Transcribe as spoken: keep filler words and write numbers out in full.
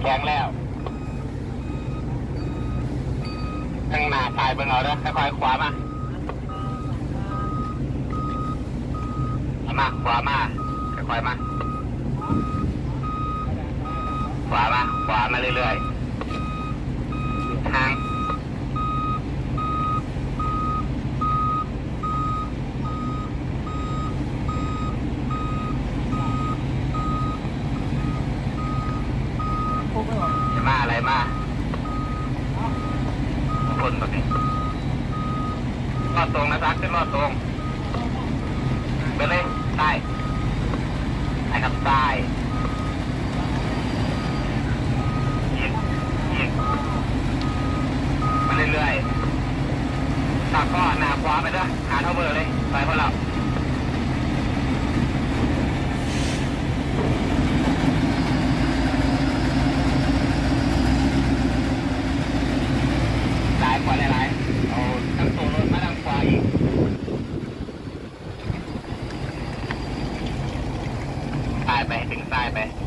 ดงแล้วข้างหน้าถ่ายเบิ่งเอาเด้อค่อยๆขวามามาขวามาค่อยๆมาขวามาขวามาเรื่อยๆทางจะมาอะไรมาคนแบบนี้รอดตรงนะซักขึ้นรอดตรงไปเลยใต้ใต้ครับใต้ยิงยิงมาเรื่อยๆตักก็หนาขวาไปด้วยหาเท่าเบอร์เลยไปพวกเราหลายขวาหลายๆเอาทั้งตัวรถมาทางขวาอีกใต้ไปถึงใต้ไป